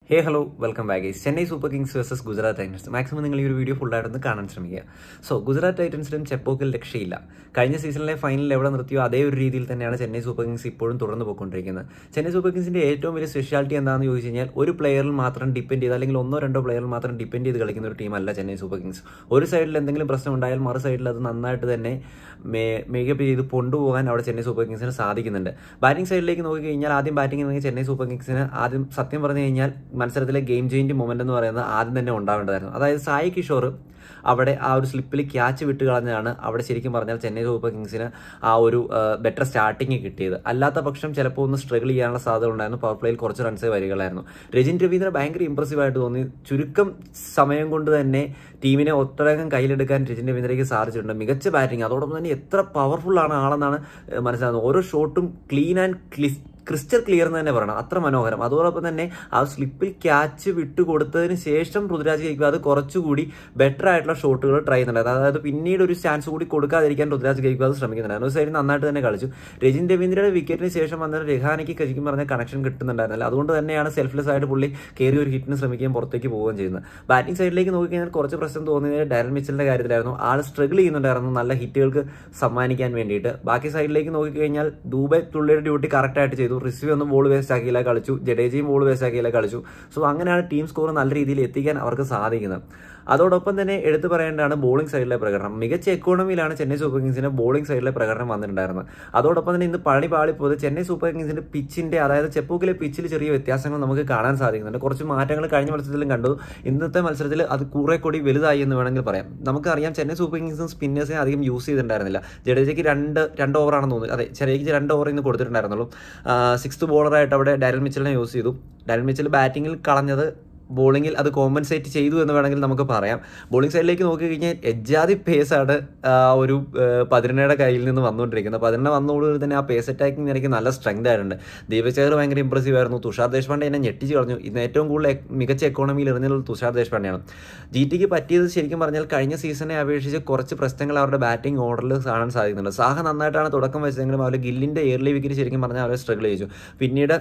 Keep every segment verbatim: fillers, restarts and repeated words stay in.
Hey, hello, welcome back guys. Chennai Super Kings versus Gujarat Titans. Maximum നിങ്ങൾ ഈ ഒരു video full ആയിട്ടൊന്ന് കാണാൻ ശ്രമിക്കുക. സോ ഗുജറാത്ത് ടൈറ്റൻസിലും ചെപ്പോക്കിൽ രക്ഷയില്ല. കഴിഞ്ഞ സീസണിലെ ഫൈനലിൽ എവിടെ നിർത്തിയോ അതേ ഒരു രീതിയിൽ തന്നെയാണ് ചെന്നൈ സൂപ്പർ കിങ്സ് ഇപ്പോഴും തുടർന്ന് പോയിക്കൊണ്ടിരിക്കുന്നത്. ചെന്നൈ സൂപ്പർ കിങ്സിന്റെ ഏറ്റവും വലിയ സ്പെഷ്യാലിറ്റി എന്താണെന്ന് ചോദിച്ചു കഴിഞ്ഞാൽ ഒരു പ്ലെയറിൽ മാത്രം ഡിപ്പെൻഡ് ചെയ്ത് അല്ലെങ്കിൽ ഒന്നോ രണ്ടോ പ്ലെയറിൽ മാത്രം ഡിപ്പെൻഡ് ചെയ്ത് കളിക്കുന്ന ഒരു ടീമല്ല ചെന്നൈ സൂപ്പർ കിങ്സ്. ഒരു സൈഡിൽ എന്തെങ്കിലും പ്രശ്നം ഉണ്ടായാൽ മറു സൈഡിൽ അത് നന്നായിട്ട് തന്നെ മേക്കപ്പ് ചെയ്ത് കൊണ്ടുപോകാൻ അവിടെ ചെന്നൈ സൂപ്പർ കിങ്സിന് സാധിക്കുന്നുണ്ട്. ബാറ്റിംഗ് സൈഡിലേക്ക് നോക്കിക്കഴിഞ്ഞാൽ ആദ്യം ബാറ്റിംഗ് ഇറങ്ങിയ ചെന്നൈ സൂപ്പർ കിങ്സിന് ആദ്യം സത്യം പറഞ്ഞു കഴിഞ്ഞാൽ മത്സരത്തിലെ ഗെയിം ചേഞ്ചിങ് മൊമെന്റ് എന്ന് പറയുന്നത് ആദ്യം തന്നെ ഉണ്ടാവേണ്ടതായിരുന്നു. അതായത് സായി കിഷോർ അവിടെ ആ ഒരു സ്ലിപ്പിൽ ക്യാച്ച് വിട്ട് കളഞ്ഞാണ് അവിടെ ശരിക്കും പറഞ്ഞാൽ ചെന്നൈ സൂപ്പർ കിങ്സിന് ആ ഒരു ബെറ്റർ സ്റ്റാർട്ടിങ് കിട്ടിയത്. അല്ലാത്ത പക്ഷം ചിലപ്പോൾ ഒന്ന് സ്ട്രഗിൾ ചെയ്യാനുള്ള സാധ്യത ഉണ്ടായിരുന്നു. പവർ പ്ലേയിൽ കുറച്ച് റൺസേ വരികളായിരുന്നു. രജിൻ രവീന്ദ്ര ഭയങ്കര ഇംപ്രസീവ് ആയിട്ട് തോന്നി. ചുരുക്കം സമയം കൊണ്ട് തന്നെ ടീമിനെ ഒട്ടനേകം കയ്യിലെടുക്കാൻ രജിൻ രവീന്ദ്രയ്ക്ക് സാധിച്ചിട്ടുണ്ട്. മികച്ച ബാറ്റിംഗ്, അതോടൊപ്പം തന്നെ എത്ര പവർഫുൾ ആണ് ആളെന്നാണ് മനസ്സിലാകുന്നത്. ഓരോ ഷോട്ടും ക്ലീൻ ആൻഡ് ക്ലിസ് ക്രിസ്റ്റൽ ക്ലിയർ എന്ന് തന്നെ പറയണം, അത്ര മനോഹരം. അതോടൊപ്പം തന്നെ ആ സ്ലിപ്പിൽ ക്യാച്ച് വിട്ടുകൊടുത്തതിന് ശേഷം ഋതുരാജ് ഗെയ്ക്വാദ് കുറച്ചുകൂടി ബെറ്റർ ആയിട്ടുള്ള ഷോട്ടുകൾ ട്രൈ ചെയ്യുന്നുണ്ടായിരുന്നു. അതായത് പിന്നീട് ഒരു ചാൻസ് കൂടി കൊടുക്കാതിരിക്കാൻ ഋതുരാജ് ഗെയ്ക്വാദ് ശ്രമിക്കുന്നുണ്ടായിരുന്നു. ഒരു സൈഡിൽ നന്നായിട്ട് തന്നെ കളിച്ചു. രജിൻ രവീന്ദ്രയുടെ വിക്കറ്റിന് ശേഷം വന്ന രഹാനയ്ക്ക് ശരിക്കും പറഞ്ഞ കണക്ഷൻ കിട്ടുന്നുണ്ടായിരുന്നില്ല. അതുകൊണ്ട് തന്നെയാണ് സെൽഫ്ലെസ് ആയിട്ട് പുള്ളി കയറി ഒരു ഹിറ്റിന് ശ്രമിക്കുകയും പുറത്തേക്ക് പോവുകയും ചെയ്യുന്നത്. ബാറ്റിംഗ് സൈഡിലേക്ക് നോക്കിക്കഴിഞ്ഞാൽ കുറച്ച് പ്രശ്നം തോന്നിയത് ഡാരൻ മിച്ചലിന്റെ കാര്യത്തിലായിരുന്നു. ആൾ സ്ട്രഗിൾ ചെയ്യുന്നുണ്ടായിരുന്നു നല്ല ഹിറ്റുകൾക്ക് സമ്മാനിക്കാൻ വേണ്ടിയിട്ട്. ബാക്കി സൈഡിലേക്ക് നോക്കിക്കഴിഞ്ഞാൽ ദുബൈ പുള്ളിയുടെ ഡ്യൂട്ടി കറക്റ്റ് ആയിട്ട് ചെയ്തു. റിസ്വി ഒന്നും ബോൾ വേസ്റ്റ് ആക്കിയില്ല കളിച്ചു, ജഡേജയും ബോൾ വേസ്റ്റ് ആക്കിയില്ല കളിച്ചു. സോ അങ്ങനെയാണ് ടീം സ്കോർ നല്ല രീതിയിൽ എത്തിക്കാൻ അവർക്ക് സാധിക്കുന്നത്. അതോടൊപ്പം തന്നെ എടുത്തു പറയേണ്ടതാണ് ബോളിംഗ് സൈഡിലെ പ്രകടനം. മികച്ച എക്കോണമിയിലാണ് ചെന്നൈ സൂപ്പർ കിങ്സിന്റെ ബോളിംഗ് സൈഡിലെ പ്രകടനം വന്നിട്ടുണ്ടായിരുന്നത്. അതോടൊപ്പം തന്നെ ഇന്ന് പണി പാളിപ്പോയത് ചെന്നൈ സൂപ്പർ കിങ്സിന്റെ പിച്ചിന്റെ അതായത് ചെപ്പോക്കിലെ പിച്ചിൽ ചെറിയ വ്യത്യാസങ്ങൾ നമുക്ക് കാണാൻ സാധിക്കുന്നുണ്ട്. കുറച്ച് മാറ്റങ്ങൾ കഴിഞ്ഞ മത്സരത്തിലും കണ്ടു. ഇന്നത്തെ മത്സരത്തിൽ അത് കുറെ കൂടി വലുതായി എന്ന് വേണമെങ്കിൽ പറയാം. നമുക്കറിയാം ചെന്നൈ സൂപ്പർ കിങ്സും സ്പിന്നേഴ്സിനെ അധികം യൂസ് ചെയ്തിട്ടുണ്ടായിരുന്നില്ല. ജഡേജയ്ക്ക് രണ്ട് രണ്ട് ഓവറാണെന്ന് തോന്നുന്നു. അതെ, ചെറിയക്ക് രണ്ട് ഓവർ ഇന്ന് കൊടുത്തിട്ടുണ്ടായിരുന്നുള്ളൂ. സിക്സ്ത് ബോളറായിട്ട് അവിടെ ഡാരൻ മിച്ചലിനെ യൂസ് ചെയ്തു. ഡാരൻ മിച്ചൽ ബാറ്റിംഗിൽ കളഞ്ഞത് ബോളിങ്ങിൽ അത് കോമ്പൻസേറ്റ് ചെയ്തു എന്ന് വേണമെങ്കിൽ നമുക്ക് പറയാം. ബോളിംഗ് സൈഡിലേക്ക് നോക്കിക്കഴിഞ്ഞാൽ എജ്ജാതി പേസാണ് ഒരു പതിനെണ്ണയുടെ കയ്യിൽ നിന്ന് വന്നുകൊണ്ടിരിക്കുന്നത്. പതിനെണ്ണ വന്നതോടുകൂടി തന്നെ ആ പേസ് അറ്റാക്കിംഗ് എനിക്ക് നല്ല സ്ട്രെങ്ത് ആയിട്ടുണ്ട്. ദീപക് ചഹർ ഭയങ്കര ഇംപ്രസീവ് ആയിരുന്നു. തുഷാർ ദേശ്പാണ്ഡെ എന്നെ ഞെട്ടിച്ച് കളഞ്ഞു. ഇന്ന് ഏറ്റവും കൂടുതൽ മികച്ച എക്കോണമിയിൽ എറിഞ്ഞുള്ളത് തുഷാർ ദേശ്പാണ്ഡെയാണ്. ജി ടിക്ക് പറ്റിയത് ശരിക്കും പറഞ്ഞാൽ കഴിഞ്ഞ സീസണെ അപേക്ഷിച്ച് കുറച്ച് പ്രശ്നങ്ങൾ അവരുടെ ബാറ്റിംഗ് ഓർഡറിൽ കാണാൻ സാധിക്കുന്നുണ്ട്. സാഹ നന്നായിട്ടാണ് തുടക്കം വെച്ചതെങ്കിലും അവർ ഗില്ലിൻ്റെ എയർലി വിക്കറ്റ് ശരിക്കും പറഞ്ഞാൽ അവരെ സ്ട്രഗിൾ ചെയ്യിച്ചു. പിന്നീട്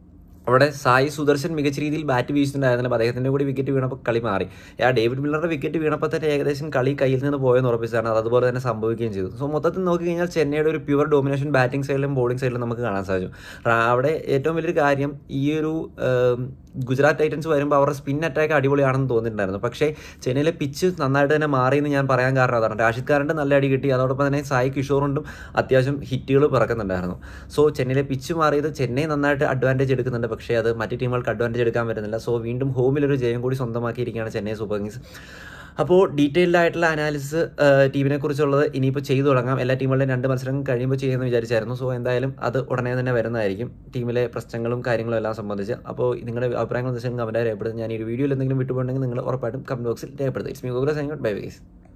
അവിടെ സായി സുദർശൻ മികച്ച രീതിയിൽ ബാറ്റ് വീശുന്നുണ്ടായിരുന്നില്ല. അപ്പോൾ അദ്ദേഹത്തിൻ്റെ കൂടി വിക്കറ്റ് വീണപ്പോൾ കളി മാറി. ആ ഡേവിഡ് മില്ലറുടെ വിക്കറ്റ് വീണപ്പോൾ തന്നെ ഏകദേശം കളി കയ്യിൽ നിന്ന് പോയെന്ന് ഉറപ്പിച്ചാണ്. അത് അതുപോലെ തന്നെ സംഭവിക്കുകയും ചെയ്തു. സോ മൊത്തത്തിൽ നോക്കിക്കഴിഞ്ഞാൽ ചെന്നൈയുടെ ഒരു പ്യുവർ ഡോമിനേഷൻ ബാറ്റിംഗ് സൈഡിലും ബോളിംഗ് സൈഡിലും നമുക്ക് കാണാൻ സാധിച്ചു. അവിടെ ഏറ്റവും വലിയൊരു കാര്യം ഈ ഒരു ഗുജറാത്ത് ടൈറ്റൻസ് വരുമ്പോൾ അവരുടെ സ്പിൻ അറ്റാക്ക് അടിപൊളിയാണെന്ന് തോന്നിയിട്ടുണ്ടായിരുന്നു. പക്ഷേ ചെന്നൈയിലെ പിച്ച് നന്നായിട്ട് തന്നെ മാറിയെന്ന് ഞാൻ പറയാൻ കാരണം അതാണ്. രാഷിദ് ഖാന്റെ നല്ല അടി കിട്ടി. അതോടൊപ്പം തന്നെ സായി കിഷോറുണ്ടും അത്യാവശ്യം ഹിറ്റുകൾ പിറക്കുന്നുണ്ടായിരുന്നു. സോ ചെന്നൈയിലെ പിച്ച് മാറിയത് ചെന്നൈ നന്നായിട്ട് അഡ്വാൻറ്റേജ് എടുക്കുന്നുണ്ട്. പക്ഷേ അത് മറ്റ് ടീമുകൾക്ക് അഡ്വാൻറ്റേജ് എടുക്കാൻ പറ്റുന്നില്ല. സോ വീണ്ടും ഹോമിലൊരു ജയം കൂടി സ്വന്തമാക്കിയിരിക്കുകയാണ് ചെന്നൈ സൂപ്പർ കിങ്സ്. അപ്പോൾ ഡീറ്റെയിൽഡ് ആയിട്ടുള്ള അനാലിസിസ് ടീമിനെ കുറിച്ചുള്ളത് ഇനിയിപ്പോൾ ചെയ്തു തുടങ്ങാം. എല്ലാ ടീമുകളുടെയും രണ്ട് മത്സരം കഴിയുമ്പോൾ ചെയ്യുമെന്ന് വിചാരിച്ചായിരുന്നു. സോ എന്തായാലും അത് ഉടനെ തന്നെ വരുന്നതായിരിക്കും ടീമിലെ പ്രശ്നങ്ങളും കാര്യങ്ങളും എല്ലാം സംബന്ധിച്ച്. അപ്പോൾ നിങ്ങളുടെ അഭിപ്രായങ്ങൾ എന്ന് വെച്ചാൽ കമൻറ്റ് രേഖപ്പെടുത്തുക. ഞാൻ ഈ ഒരു വീഡിയോയിൽ എന്തെങ്കിലും വിട്ടുപോയിട്ടുണ്ടെങ്കിൽ നിങ്ങൾ ഉറപ്പായിട്ടും കമൻറ്റ് ബോക്സിൽ രേഖപ്പെടുത്തുക. It's me Gokula signing out. Bye guys.